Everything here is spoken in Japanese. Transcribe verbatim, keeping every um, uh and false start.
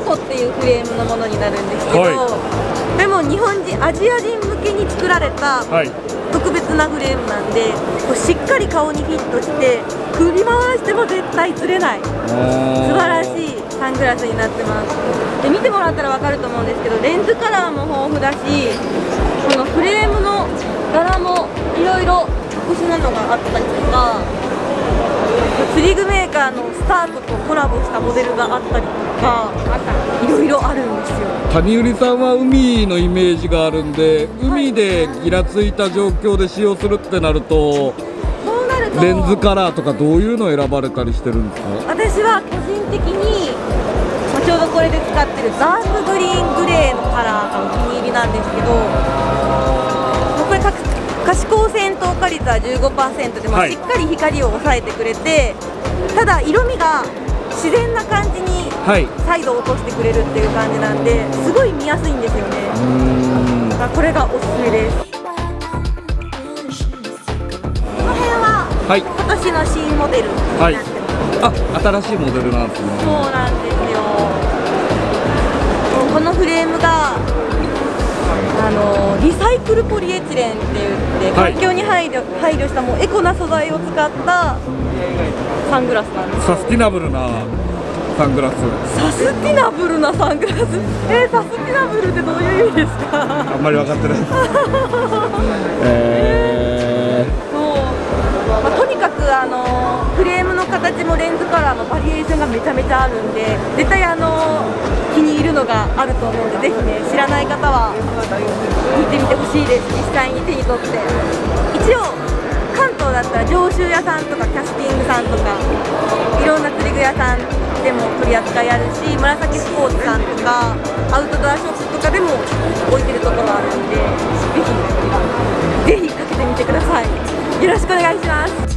コっていうフレームのものになるんですけど、 はい、 これも日本人アジア人向けに作られた特別なフレームなんで、こうしっかり顔にフィットして振り回しても絶対釣れない、素晴らしいサングラスになってます。で見てもらったら分かると思うんですけど、レンズカラーも豊富だし、このフレームの柄もいろいろ特殊なのがあったりとか、釣り具メーカーのスタートとコラボしたモデルがあったりとか、いろいろあるんですよ。 谷売さんは海のイメージがあるんで、海でギラついた状況で使用するってなると、 そうなるとレンズカラーとかどういうのを選ばれたりしてるんですか？ 私は個人的に、まあ、ちょうどこれで使ってるダークグリーングレーのカラーがお気に入りなんですけど、これ可視光線透過率は じゅうごパーセント で、まあ、しっかり光を抑えてくれて、ただ色味が自然な感じに再度落としてくれるっていう感じなんで、すごい見やすいんですよね。これがおすすめです。この辺は、はい、今年の新モデルになってます。 はい、あ、新しいモデルなんですね。 そうなんですよ。このフレームがあのリサイクルポリエチレンって言って、環境に配慮、配慮したもうエコな素材を使ったサングラスなんですよ。 サスティナブルなサングラス。 サスティナブルなサングラス。えー、サスティナブルってどういう意味ですか？ あんまり分かってないです。えー、 そう、まあ、とにかくあのフレームの形もレンズカラーもバリエーションがめちゃめちゃあるんで、絶対あの気に入るのがあると思うんで、ぜひね、知らない方は見てみてほしいです。実際に手に取って。一応関東だったら上州屋さんとかキャスティングさんとかいろんな釣り具屋さんでも取り扱いあるし、紫スポーツさんとかアウトドアショップとかでも置いてるところあるんで、ぜひぜひかけてみてください。よろしくお願いします。